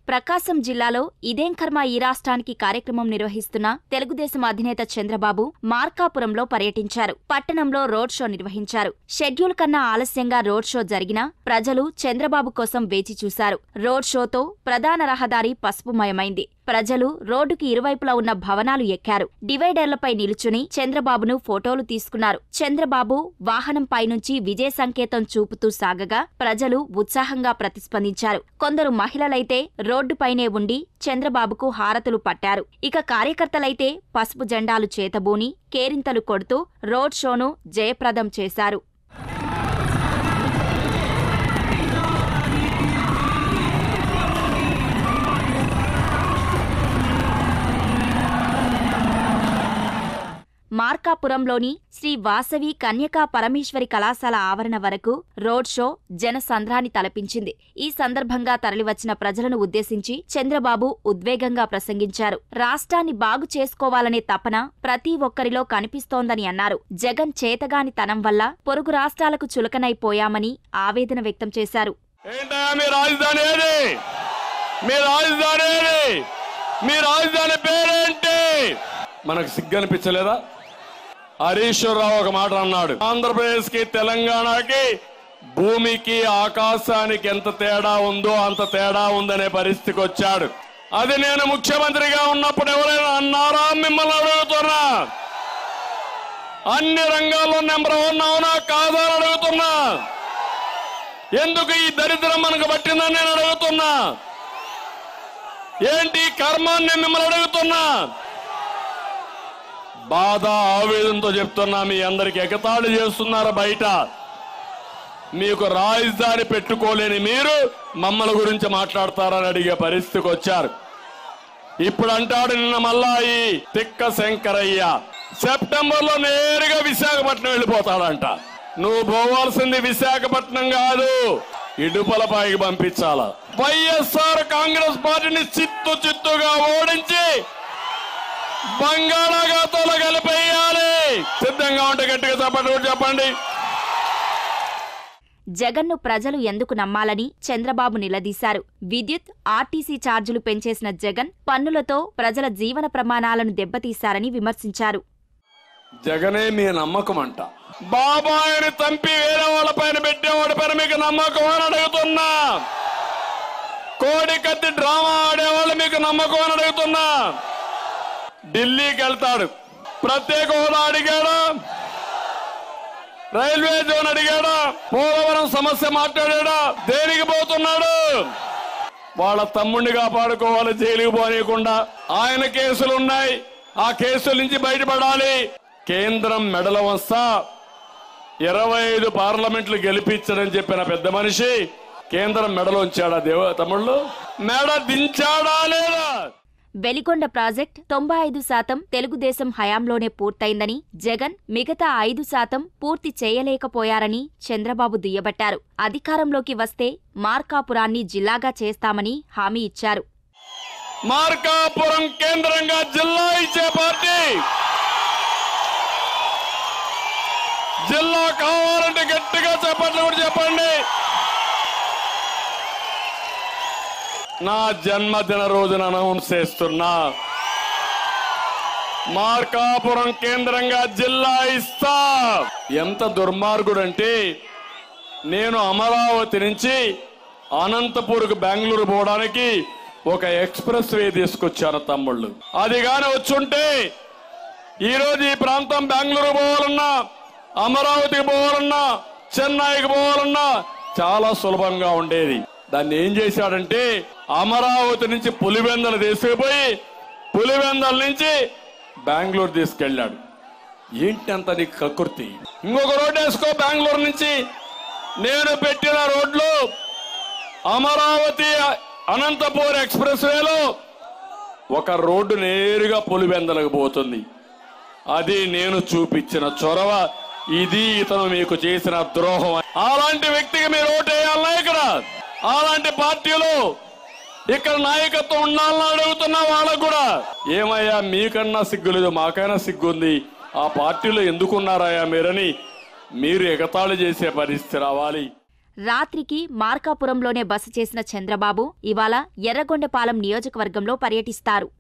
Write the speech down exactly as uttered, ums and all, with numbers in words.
ప్రకాశం జిల్లాలో ఇదేం కర్మ ఈ రాష్ట్రానికి కార్యక్రమం నిర్వహిస్తున్న తెలుగుదేశం అధినేత చంద్రబాబు మార్కాపురంలో పర్యటించారు. పట్టణంలో రోడ్ షో నిర్వహించారు. షెడ్యూల్ కన్నా ఆలస్యంగా రోడ్ షో జరిగినా ప్రజలు చంద్రబాబు కోసం వేచి చూశారు. రోడ్ షోతో ప్రధాన రహదారి పసుపుమయమైంది. ప్రజలు రోడ్డుకి ఇరువైపులా ఉన్న భవనాలు ఎక్కారు. డివైడర్లపై నిలుచుని చంద్రబాబును ఫోటోలు తీసుకున్నారు. చంద్రబాబు వాహనంపై నుంచి విజయ సంకేతం చూపుతూ సాగగా ప్రజలు ఉత్సాహంగా ప్రతిస్పందించారు. కొందరు మహిళలైతే రోడ్డుపైనే ఉండి చంద్రబాబుకు హారతులు పట్టారు. ఇక కార్యకర్తలైతే పసుపు జెండాలు చేతబూని కేరింతలు కొడుతూ రోడ్ షోను జయప్రదం చేశారు. మార్కాపురంలోని శ్రీ వాసవి కన్యకా పరమేశ్వరి కళాశాల ఆవరణ వరకు రోడ్ షో జనసంద్రాన్ని తలపించింది. ఈ సందర్భంగా తరలివచ్చిన ప్రజలను ఉద్దేశించి చంద్రబాబు ఉద్వేగంగా ప్రసంగించారు. రాష్ట్రాన్ని బాగు చేసుకోవాలనే తపన ప్రతి ఒక్కరిలో కనిపిస్తోందని అన్నారు. జగన్ చేతగానితనం వల్ల పొరుగు రాష్ట్రాలకు చులకనైపోయామని ఆవేదన వ్యక్తం చేశారు. మనకు సిగ్గనిపించలేదా? హరీశ్వరరావు ఒక మాట అన్నాడు, ఆంధ్రప్రదేశ్ కి తెలంగాణకి భూమికి ఆకాశానికి ఎంత తేడా ఉందో అంత తేడా ఉందనే పరిస్థితికి వచ్చాడు. అది నేను ముఖ్యమంత్రిగా ఉన్నప్పుడు ఎవరైనా అన్నారా? మిమ్మల్ని అడుగుతున్నా. అన్ని రంగాల్లో నెంబర్ వన్ అవునా కాదా అని అడుగుతున్నా. ఎందుకు ఈ దరిద్రం మనకు పట్టిందని నేను అడుగుతున్నా. ఏంటి కర్మాన్ని మిమ్మల్ని అడుగుతున్నా. బాధ ఆవేదనతో చెప్తున్నా. మీ అందరికి ఎగతాళి చేస్తున్నారు బయట. మీకు రాజధాని పెట్టుకోలేని మీరు మమ్మల్ని గురించి మాట్లాడతారని అడిగే పరిస్థితికి వచ్చారు. ఇప్పుడు అంటాడు నిన్న మళ్ళా ఈ తిక్క శంకరయ్య సెప్టెంబర్ లో నేరుగా విశాఖపట్నం వెళ్ళిపోతాడంట. నువ్వు పోవాల్సింది విశాఖపట్నం కాదు, ఇడుపలపాయికి పంపించాల. వైఎస్ఆర్ కాంగ్రెస్ పార్టీని చిత్తు చిత్తుగా ఓడించి బంగాళాఖాతంలో కలిపేయాలి. సిద్ధంగా ఉంటే గట్టిగా చెప్పండి చెప్పండి. జగన్ను ప్రజలు ఎందుకు నమ్మాలని చంద్రబాబు నిలదీశారు. విద్యుత్, ఆర్టీసీ ఛార్జీలు పెంచేసిన జగన్ పన్నులతో ప్రజల జీవన ప్రమాణాలను దెబ్బతీశారని విమర్శించారు. జగనే మీ నమ్మకం అంట. బాబాయిని తంపి వేరే వాళ్ళ పైన పెట్టేవాడి పైన మీకు నమ్మకం అని అడుగుతున్నా. కోడి కత్తి డ్రామా ఆడేవాళ్ళు మీకు నమ్మకం అని అడుగుతున్నా. ఢిల్లీకి వెళ్తాడు, ప్రత్యేక హోదా అడిగాడా? రైల్వే జోన్ అడిగాడా? పోలవరం సమస్య మాట్లాడాడా? దేనికి పోతున్నాడు? వాళ్ళ తమ్ముడిని కాపాడుకోవాలి, జైలుకి పోనీయకుండా. ఆయన కేసులున్నాయి, ఆ కేసుల నుంచి బయటపడాలి. కేంద్రం మెడల వస్తా ఇరవై ఐదు పార్లమెంట్లు గెలిపించడని చెప్పిన పెద్ద మనిషి కేంద్రం మెడలోంచాడా? దేవ తమ్ముళ్ళు మెడ దించాడా లేదా? వెలిగొండ ప్రాజెక్ట్ తొంభై ఐదు శాతం తెలుగుదేశం హయాంలోనే పూర్తయిందని, జగన్ మిగతా ఐదు శాతం పూర్తి చేయలేకపోయారని చంద్రబాబు దుయ్యబట్టారు. అధికారంలోకి వస్తే మార్కాపురాన్ని జిల్లాగా చేస్తామని హామీ ఇచ్చారు. మార్కాపురం కేంద్రంగా జిల్లా ఇచ్చే పార్టీ. జిల్లా కావాలంటే గట్టిగా చెప్పండి కూడా చెప్పండి. నా జన్మదిన రోజున అనౌన్స్ చేస్తున్నా, మార్కాపురం కేంద్రంగా జిల్లా ఇస్తా. ఎంత దుర్మార్గుడంటే, నేను అమరావతి నుంచి అనంతపూర్కు బెంగళూరు పోవడానికి ఒక ఎక్స్ప్రెస్ వే తీసుకొచ్చాను తమ్ముళ్ళు. అది గాని వచ్చుంటే ఈరోజు ఈ ప్రాంతం బెంగళూరు పోవాలన్నా, అమరావతికి పోవాలన్నా, చెన్నైకి పోవాలన్నా చాలా సులభంగా ఉండేది. దాన్ని ఏం చేశాడంటే అమరావతి నుంచి పులివెందలు తీసుకుపోయి పులివెందల నుంచి బెంగళూరు తీసుకెళ్లాడు. ఏంటి అంత నీకు కకృతి? ఇంకొక రోడ్డు వేసుకో. బెంగళూరు నుంచి నేను పెట్టిన రోడ్లు అమరావతి అనంతపూర్ ఎక్స్ప్రెస్ వేలో ఒక రోడ్డు నేరుగా పులివెందలకు పోతుంది. అది నేను చూపించిన చొరవ. ఇది ఇతను మీకు చేసిన ద్రోహం. అలాంటి వ్యక్తికి మీరు ఓటు వేయాలన్నా ఇక్కడ? అలాంటి పార్టీలో ఇక్కడ నాయకత్వం ఉండాలని అడుగుతున్నా వాళ్ళకు కూడా. ఏమయ్యా మీకన్నా సిగ్గులేదు, మాకైనా సిగ్గుంది. ఆ పార్టీలో ఎందుకున్నారయ్యా మీరని మీరు ఎగతాళి చేసే పరిస్థితి రావాలి. రాత్రికి మార్కాపురంలోనే బస చేసిన చంద్రబాబు ఇవాళ ఎర్రగొండపాలెం నియోజకవర్గంలో పర్యటిస్తారు.